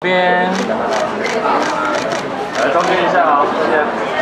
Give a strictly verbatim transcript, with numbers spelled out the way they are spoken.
边， 来中间一下啊，谢谢。